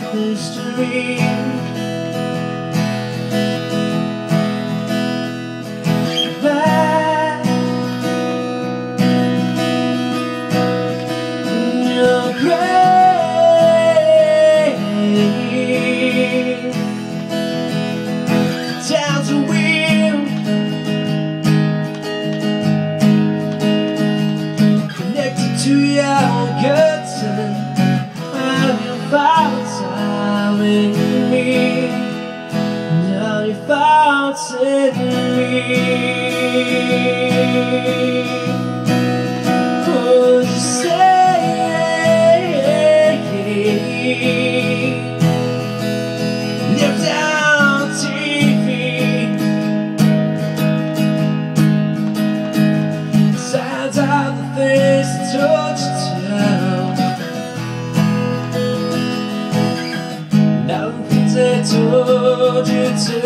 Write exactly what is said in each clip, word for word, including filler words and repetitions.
history. Back in your grave, down to wheel, connected to your guts, and have you found time in me? Now you found in me. Would you say live down T V? Signs of the things that told you to. Now the things they told you to.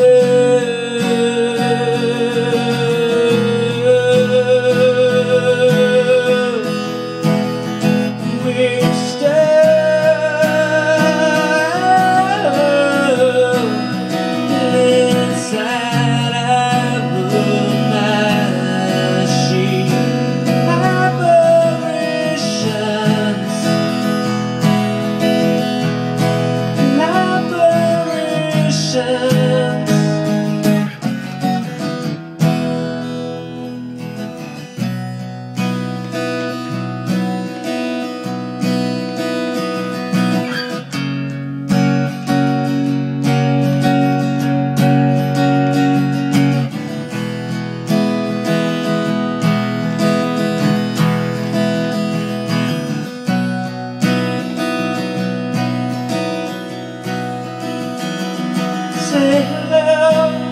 Say hello,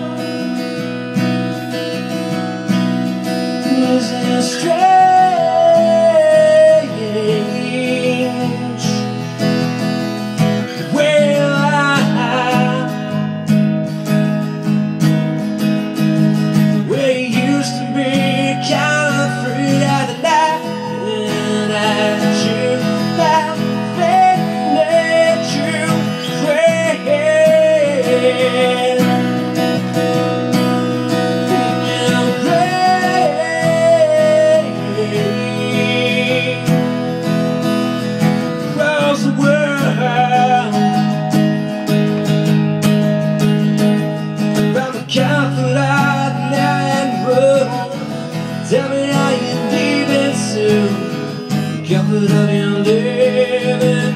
isn't strange? Well, I, where you used to be kind of free at the night, and at you, laughing at you, praying. Tell me how you leaving soon, the comfort of your living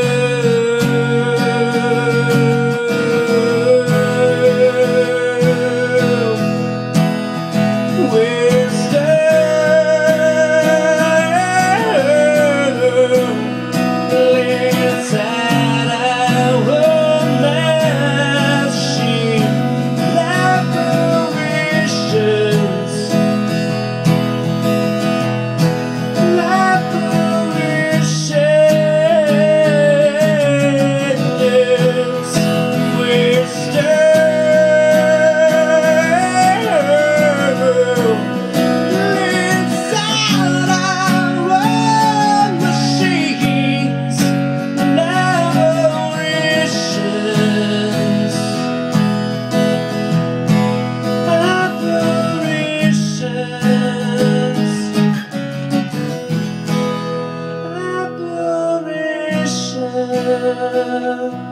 room. We're still inside our machine apparitions. Apparitions.